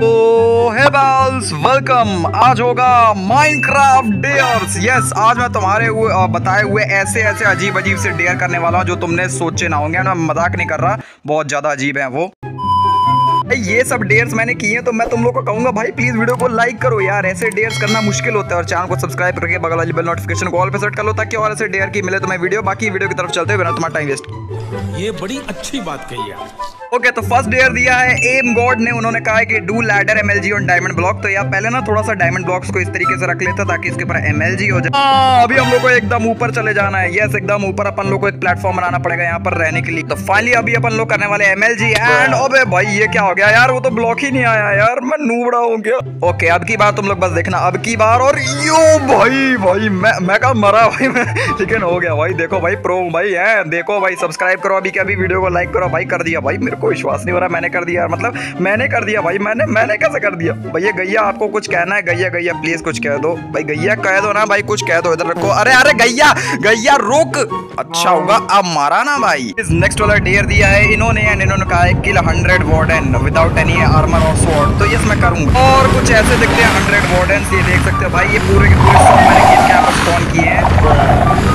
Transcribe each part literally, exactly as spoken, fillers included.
तो हे बाल्स वेलकम। आज होगा माइनक्राफ्ट डेयर्स। यस, आज मैं तुम्हारे हुए बताए हुए ऐसे ऐसे अजीब अजीब से डेयर करने वाला हूँ जो तुमने सोचे ना होंगे। मैं मजाक नहीं कर रहा, बहुत ज्यादा अजीब है वो। ये सब डेयर्स मैंने किए हैं तो मैं तुम लोग को कहूंगा भाई प्लीज वीडियो को लाइक करो यार। ऐसे डेयर्स करना मुश्किल होता है और चैनल को सब्सक्राइब करके बगल वाली बेल नोटिफिकेशन को ऑल पे सेट कर लो ताकि और ऐसे डेयर की मिले तुम्हें वीडियो। बाकी वीडियो की तरफ चलते हुए बिना तुम्हारा टाइम वेस्ट। ये बड़ी अच्छी बात कही है। ओके okay, तो फर्स्ट डेयर दिया है एम गॉड ने। उन्होंने कहा है कि do ladder MLG on diamond block. तो यार पहले ना थोड़ा सा डायमंड ब्लॉक्स को इस तरीके से रख लेता ताकि इसके ऊपर एमएलजी हो जाए। हाँ, अभी हम लोग को एकदम ऊपर चले जाना है। यस, एकदम ऊपर अपन लोग को एक प्लेटफॉर्म बनाना पड़ेगा यहाँ पर रहने के लिए। तो फाइनली अभी अपन लोग करने वाले एमएलजी एंड अबे भाई ये क्या हो गया यार, वो तो ब्लॉक ही नहीं आया यार, मैं नूबड़ा हो गया। ओके okay, अब की बार तुम लोग बस देखना, अब की बार। और यो भाई भाई मैं मैं कहा मरा भाई मैं, लेकिन हो गया भाई। देखो भाई प्रो भाई है, देखो भाई सब्सक्राइब करो अभी के अभी, वीडियो को लाइक करो भाई। कर दिया भाई, मेरे को विश्वास नहीं हो रहा मैंने कर दिया, मतलब मैंने कर दिया भाई। मैंने मैंने कैसे कर दिया भैया? गैया आपको कुछ कहना है? गैया गैया प्लीज कुछ कह दो भाई। गैया कह दो ना भाई, कुछ कह दो। इधर रखो। अरे अरे गैया गैया रुक। अच्छा होगा अब मारा ना भाई। इस नेक्स्ट वाला डेयर दिया है इन्होंने एंड इन्होंने कहा है kill hundred warden without any armour और स्वॉर्ड। तो यस मैं करूंगा। और कुछ ऐसे दिखते हैं हंड्रेड वार्डन, ये देख सकते हो भाई। ये पूरे के पूरे सौ मैंने किल के यहाँ पर स्पॉन किए हैं।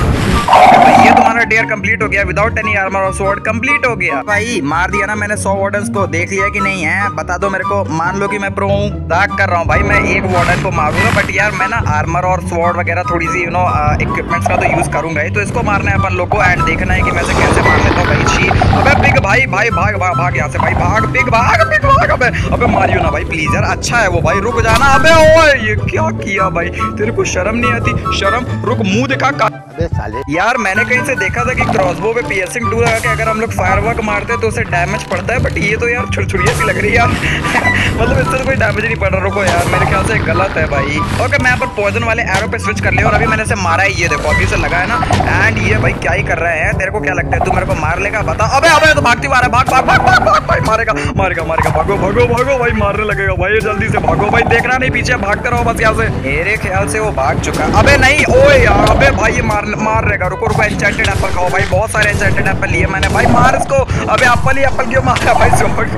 तो ये तुम्हारा डेयर कंप्लीट हो गया विदाउट एनी आर्मर और स्वॉर्ड कंप्लीट हो गया भाई। मार दिया ना मैंने सौ वार्डन्स को। देख लिया कि नहीं है बता दो मेरे को। मान लो कि मैं प्रो हूँ, दाग कर रहा हूँ भाई। मैं एक वार्डन को मारूंगा बट यार मैं ना आर्मर और स्वॉर्ड वगैरह थोड़ी सी यू नो इक्विपमेंट्स का तो यूज करूंगा ही। तो इसको मारना है अपन लोग को एंड देखना है कि मैं से कैसे मार लेता हूँ भाई। शी अबे बिग भाई भाई भाग भाग भाग यहाँ से भाई, भाग बिग भाग बिग भाग। अबे अबे मारियो ना भाई प्लीज यार। अच्छा है वो भाई, रुक जाना। अबे ओए ये क्या किया भाई? तेरे को शर्म नहीं आती? शर्म रुक, मुंह दिखा का साले। यार मैंने कहीं से देखा था कि क्रॉसबो पे पियर्सिंग टूल लगा के अगर हम लोग फायरवर्क मारते हैं तो उसे डैमेज पड़ता है। बट ये तो यार छुड़छुड़िया सी लग रही है यार मतलब इससे तो कोई डैमेज नहीं पड़ रहा। रुको यार मेरे ख्याल से गलत है भाई। ओके मैं यहाँ पर पॉइजन वाले एरो पे स्विच कर लिया और अभी मैंने से मारा है। ये देखो अभी से लगा है ना। एंड ये भाई क्या ही कर रहे हैं? तेरे को क्या लगता है तू मेरे को मार लेगा? बता। अबे अबे तो भागती मारा, भाग भाग भाग भाग भाग भाई। मारेगा मारेगा मारेगा, भागो भागो भागो भाई, मारने लगेगा भाई। जल्दी से भागो भाई, देखना नहीं पीछे, भागते रहो बस यहाँ से। मेरे ख्याल से वो भाग चुका। अबे नहीं ओए यार, अबे भाई ये मार मार रहेगा। रुको रुको, एन्चेंटेड एप्पल खाओ भाई। बहुत सारे एन्चेंटेड एप्पल लिए मैंने भाई। मार इसको। अबे एप्पल ही एप्पल क्यों मारा भाई?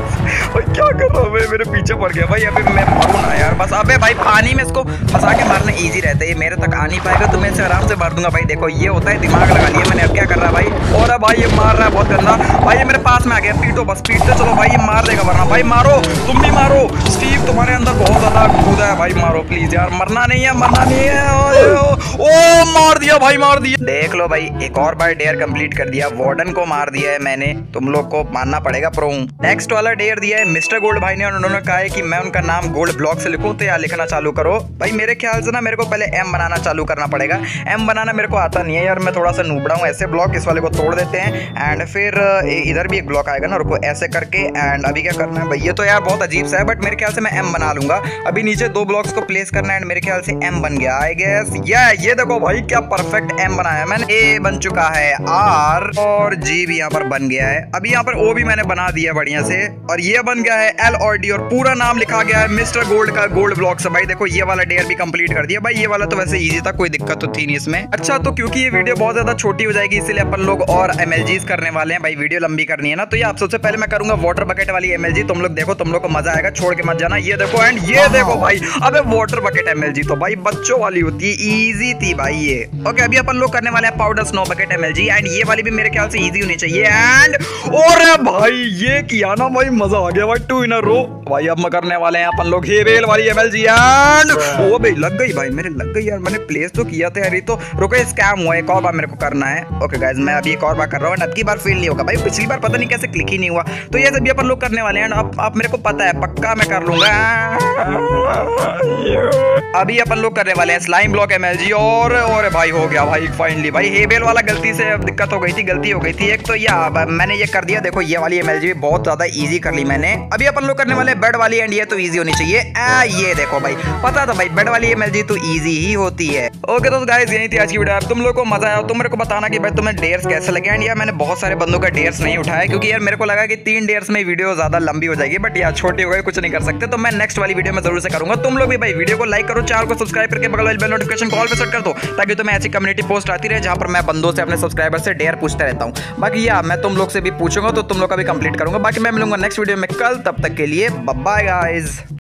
भाई क्या कर रहा हूँ? मेरे पीछे पड़ गया भाई। अबे मैं मारू ना यार बस। अबे भाई पानी में इसको फंसा के मारना इजी रहता है, ये मेरे तक आ नहीं पाएगा तो मैं इसे आराम से मार दूंगा भाई। देखो ये होता है, दिमाग लगा लिया मैंने। अब क्या कर रहा है भाई? और भाई ये मार रहा है बहुत गंदा भाई। ये मेरे पास में आ गया, पीटो बस, पीटते चलो भाई। ये मार देगा वरना भाई। मारो तुम भी मारो। स्टीव तुम्हारे अंदर बहुत ज्यादा कूदा है भाई, मारो प्लीज यार। मरना नहीं है, मरना नहीं है। ओ मार दिया भाई, मार दिया। देख लो भाई एक और बार डेयर कंप्लीट कर दिया। वार्डन को मार दिया है मैंने, तुम लोग को मानना पड़ेगा प्रो हूं। नेक्स्ट वाला डेयर दिया है मिस्टर गोल्ड भाई ने और उन्होंने कहा है कि मैं उनका नाम गोल्ड ब्लॉक से लिखूं। तो यार लिखना चालू करो भाई। मेरे ख्याल से ना मेरे को पहले एम बनाना चालू करना पड़ेगा। एम बनाना मेरे को आता नहीं है यार, मैं थोड़ा सा नूबड़ा हूं। ऐसे ब्लॉक इस वाले को तोड़ देते हैं एंड फिर इधर भी एक ब्लॉक आएगा ना, रुको ऐसे करके। एंड अभी क्या करना है भाई? ये तो यार बहुत अजीब सा है बट मेरे ख्याल से मैं एम बना लूंगा। अभी नीचे दो ब्लॉक्स को प्लेस करना है एंड मेरे ख्याल से एम बन गया आई गेस। ये ये देखो भाई क्या परफेक्ट एम बनाया मैंने। ए बन चुका है, आर और जी भी यहाँ पर बन गया है। अभी यहाँ पर ओ भी मैंने बना दिया बढ़िया से और ये बन गया है एल और डी और पूरा नाम लिखा गया है मिस्टर गोल्ड का गोल्ड ब्लॉक से भाई। देखो ये वाला डेयर भी कंप्लीट कर दिया भाई। ये वाला तो वैसे इजी था, कोई दिक्कत तो थी नहीं इसमें। अच्छा तो क्योंकि ये वीडियो बहुत ज्यादा छोटी हो जाएगी इसलिए अपन लोग और एमएलजीज करने वाले हैं भाई। वीडियो लंबी करनी है ना, तो ये आप सबसे पहले मैं करूंगा वाटर बकेट वाली एमएलजी। तुम लोग देखो, तुम लोग को मजा आएगा, छोड़ के मत जाना। ये देखो एंड ये देखो भाई। अबे वाटर बकेट एमएलजी तो भाई बच्चों वाली होती है, इजी थी भाई ये। ओके अभी अपन लोग करने वाले हैं powder snow bucket MLG and ये वाली भी मेरे ख्याल से इजी होनी चाहिए। एंड और भाई ये किया ना भाई, मजा आ गया भाई। टू इन अ रो भाई। अब मैं करने वाले हैं अपन लोग हेवेल वाली एमएलजी एंड ओ भाई लग गई भाई, मेरे लग गई यार। मैंने प्लेस तो किया था यार, ये तो रुको स्कैम हुआ। एक और बार मेरे को करना है। ओके गाइस मैं अभी एक और बार कर रहा हूँ। अब की बार फेल नहीं होगा भाई। पिछली बार पता नहीं कैसे क्लिक ही नहीं हुआ। तो ये सभी अपन लोग करने वाले हैं। अब अब मेरे को पता है पक्का मैं कर लूंगा। अभी अपन लोग करने वाले हैं स्लाइम ब्लॉक एमएलजी और और भाई हो गया भाई फाइनली भाई। हेवेल वाला गलती से दिक्कत हो गई थी, गलती हो गई थी एक तो। या मैंने ये कर दिया। देखो ये वाली एमएलजी बहुत ज्यादा इजी कर ली मैंने। अभी अपन लोग करने वाले बेड वाली एंड ये तो इजी होनी चाहिए। आ, ये देखो भाई पता था भाई बेड वाली एमएलजी तो इजी ही होती है। ओके तो गाइस यही थी आज की वीडियो। तुम लोग को मजा आया तो मेरे को बताना कि भाई तुम्हें डेयर्स कैसे लगे। एंड यार मैंने बहुत सारे बंदों का डेयर्स नहीं उठाया क्योंकि यार मेरे को लगा कि तीन डेयर्स में वीडियो ज्यादा लंबी हो जाएगी। बट यार छोटी हो गई, कुछ नहीं कर सकते। तो मैं नेक्स्ट वाली वीडियो में जरूर से करूंगा। तुम लोग भी भाई वीडियो को लाइक करो, चैनल को सब्सक्राइब करके बगल वाली बेल नोटिफिकेशन कॉल पे सेट कर दो ताकि तुम्हें ऐसी कम्युनिटी पोस्ट आती रहे जहां पर मैं बंदों से अपने सब्सक्राइबर से डेयर पूछता रहता हूं। बाकी यार मैं तुम लोग से भी पूछूंगा तो तुम लोग का भी कंप्लीट करूंगा। बाकी मैं मिलूंगा नेक्स्ट वीडियो में कल, तब तक के लिए बाय बाय गाइस।